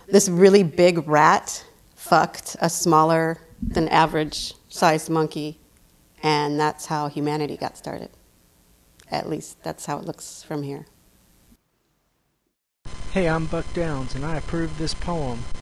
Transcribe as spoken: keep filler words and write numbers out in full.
this really big rat fucked a smaller than average sized monkey, and that's how humanity got started. At least that's how it looks from here. Hey, I'm Buck Downs, and I approve this poem.